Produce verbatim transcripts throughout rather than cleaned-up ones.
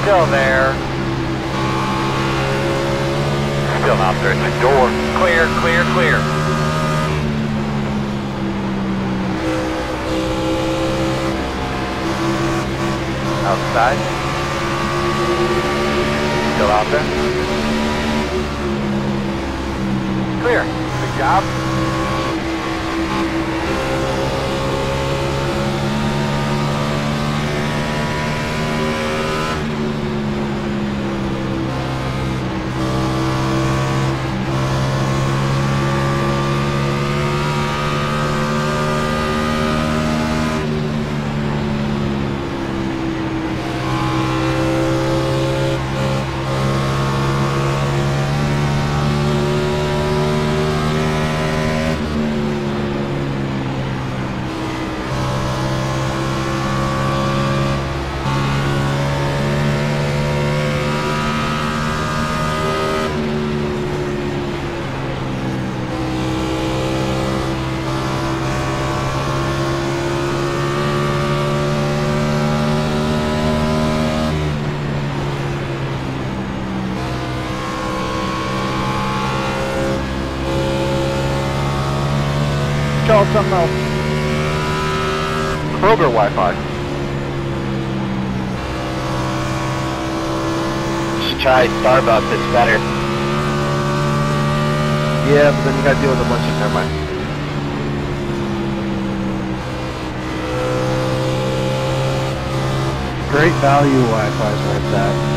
Still there. Still not there. It's the door. Clear, clear, clear. Outside. Still out there. Clear. Good job. Something else. Kroger Wi-Fi. Should try Starbucks, it's better. Yeah, but then you gotta deal with a bunch of, never mind. Great value Wi-Fi is like that.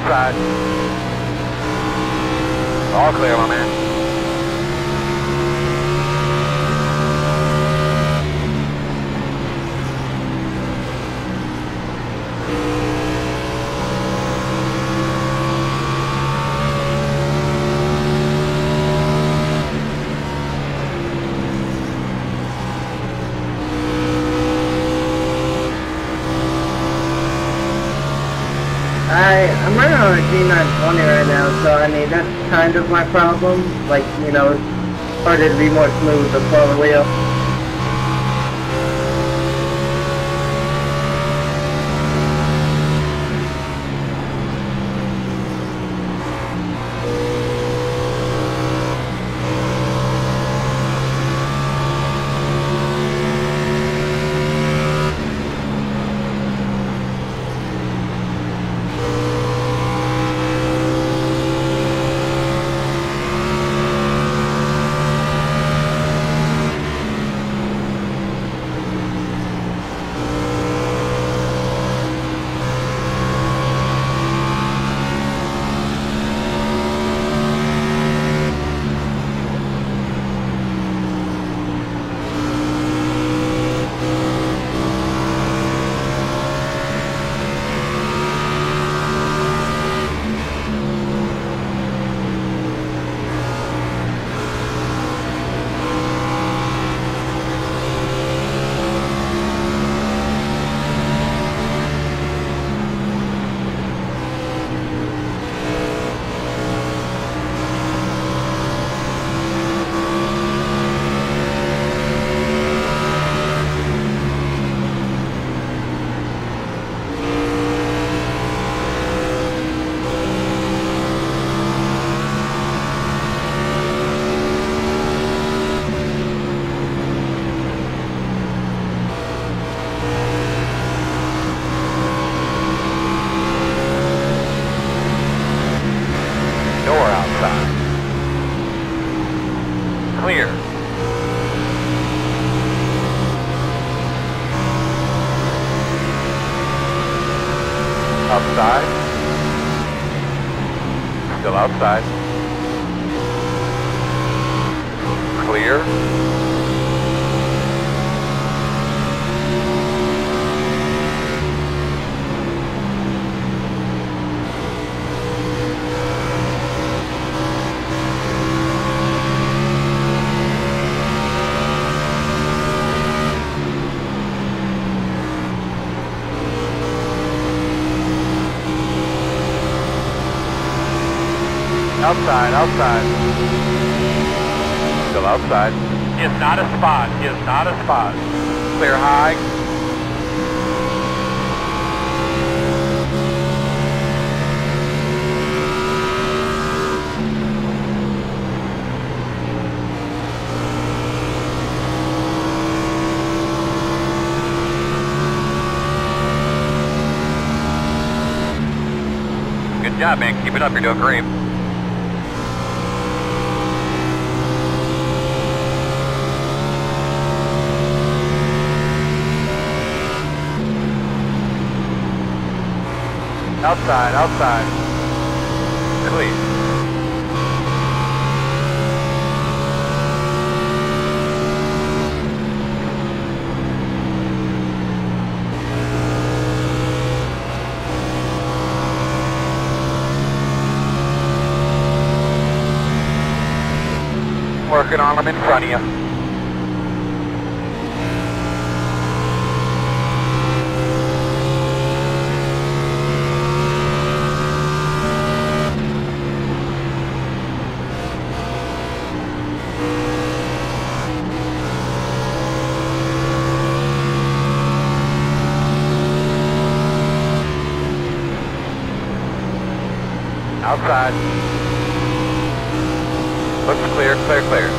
outside. All clear, my man. I, I'm running on a G nine twenty right now, so I mean, that's kind of my problem. Like, you know, it's harder to be more smooth with the four wheel. Clear. Outside. Still outside. Clear. Outside, outside. Still outside. Is not a spot, is not a spot. Clear high. Good job, man. Keep it up. You're doing great. Outside, outside. Clear. Working on them in front of you. Outside. Looks clear, clear, clear.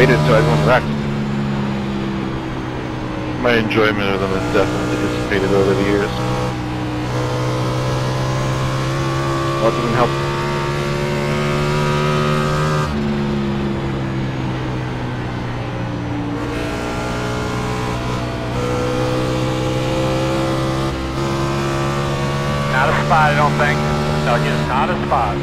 waited until everyone wrecked. My enjoyment of them has definitely dissipated over the years. Well, it doesn't help. Not a spot, I don't think. No, just not a spot.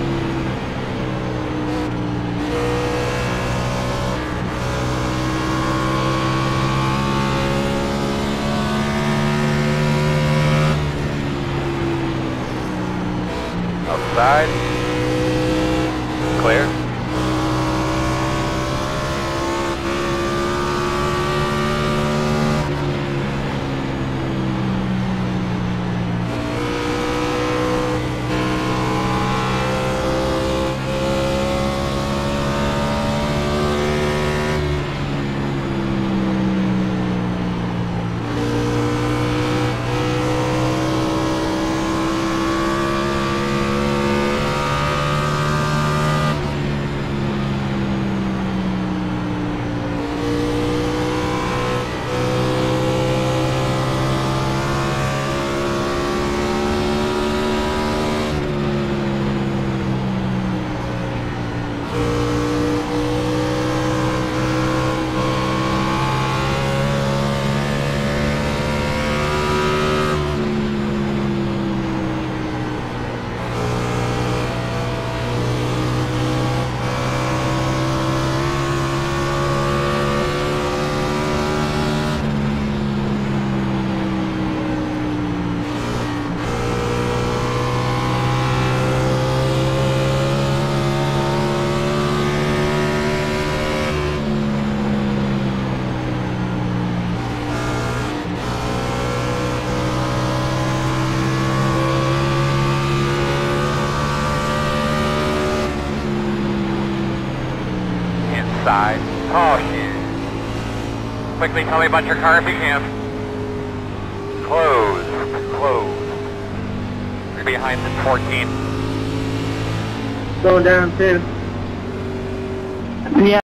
Outside. Clear. Inside. Oh shit. Quickly tell me about your car if you can. Closed. Closed. You're behind in fourteen. Going down too. Yeah.